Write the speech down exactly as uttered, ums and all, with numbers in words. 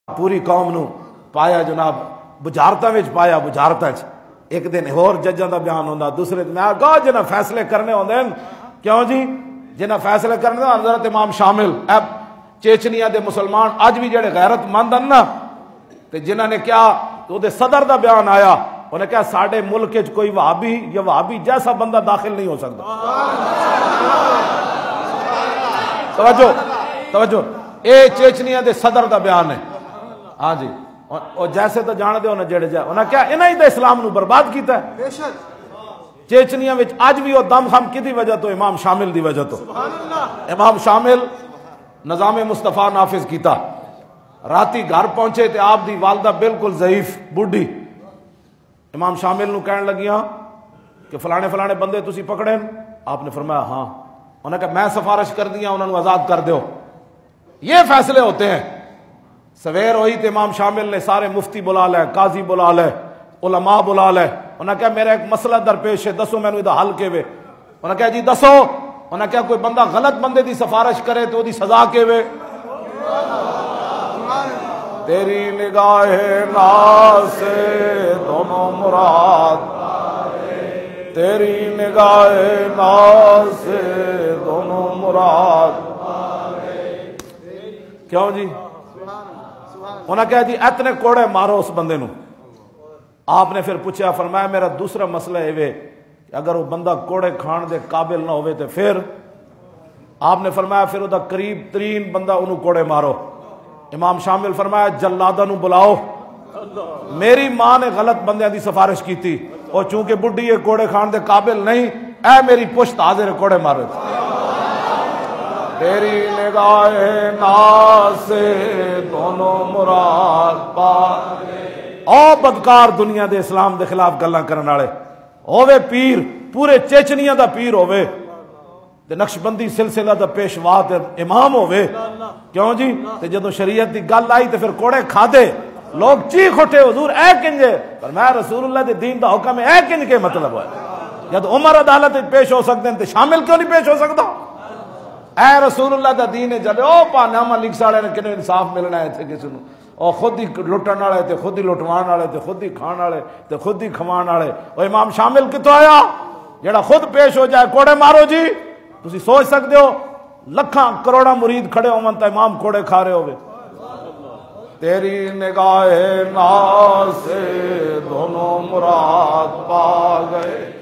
پوری قوم نو پایا جناب بجارتاں وچ پایا بجارتاں چ ایک دن ہور ججاں دا بیان ہوندا دوسرے دن میں کہا جنہ فیصلے کرنے ہوندے کیوں جی جنہ فیصلے کرنے حضرت امام شامل اب چیچنیا دے مسلمان اج بھی جڑے غیرت مند ہیں نا تے جنہاں نے کیا او دے صدر دا بیان آیا انہوں نے کہا ساڈے ملک وچ کوئی وہابی یا وہابی جیسا بندہ داخل نہیں ہو سکتا. توجہ توجہ اے چیچنیا دے صدر دا بیان ہے. ہاں جی اور جیسے تو جان دے انہیں جڑے جائے انہیں کیا انہیں ہی تو اسلام نو برباد کیتا ہے. چیچنیا وچ اج بھی وہ دم خم کی وجہ تو امام شامل دی وجہ تو امام شامل نظام مصطفیٰ نافذ کیتا. راتی گھر پہنچے تے آپ دی والدہ بالکل ضعیف بڈھی امام شامل نو کہنے لگیاں کہ فلانے فلانے بندے تسی پکڑے. آپ نے فرمایا ہاں. انہوں نے کہا میں سفارش کر دیا انہوں نے آزاد کر دیو. یہ فیصلے ہوتے ہیں. سویر ہوئی تو امام شامل نے سارے مفتی بلا لے قاضی بلا لے علماء بلا لے. انہوں نے کہا میرا ایک مسئلہ درپیش ہے دسو میں نے ادھا حل کے وے. انہوں نے کہا جی دسو. انہوں نے کہا کوئی بندہ غلط بندے دی سفارش کرے تو دی سزا کے وے. تیری نگاہ ناز سے دونوں مراد تیری نگاہ ناز سے دونوں مراد. کیوں جی انہوں نے کہا جی اتنے کوڑے مارو اس بندے نو. آپ نے پھر پوچھا فرمایا میرا دوسرا مسئلہ ہے کہ اگر وہ بندہ کوڑے کھان دے قابل نہ ہوئے تو پھر. آپ نے فرمایا پھر وہ قریب ترین بندہ انہوں کوڑے مارو. امام شامل فرمایا جلادہ نو بلاؤ. میری ماں نے غلط بندیاں دی سفارش کی تھی اور چونکہ بڈھی یہ کوڑے کھان دے قابل نہیں اے میری پشت حاضر کوڑے مارے. تیری نگاہ ناز سے دونوں مراد پا. او بدکار دنیا دے اسلام دے خلاف گلاں کرن والے ہووے پیر پورے چیچنیا دا پیر ہووے تے نقشبندی سلسلہ دا پیشوا تے امام ہووے. کیوں جی تے جدوں شریعت دی گل آئی تے پھر کوڑے کھا دے لوگ چیخ اٹھے حضور اے کنجے پر میں رسول اللہ دے دین دا حکم ہے اے کنج کے مطلب ہے. جد عمر عدالت پیش ہو سکتے ہیں تے شامل کیوں نہیں پیش ہو سکتا. اے رسول اللہ دا دین ہے جلے او پانامہ لکھ ساڑے نے کنے انصاف ملنا ہے تھے کسی نو اور خود ہی لٹن والے تے خود ہی لٹوان والے تے خود ہی کھان والے تے خود ہی کھوان والے. او امام شامل کتوں آیا جڑا خود پیش ہو جائے کوڑے مارو جی. تسی سوچ سکتے ہو لکھاں کروڑا مرید کھڑے ہو منتا امام کوڑے کھا رہے ہوئے. تیری نگاہ ناز سے دونوں مراد پا گئے.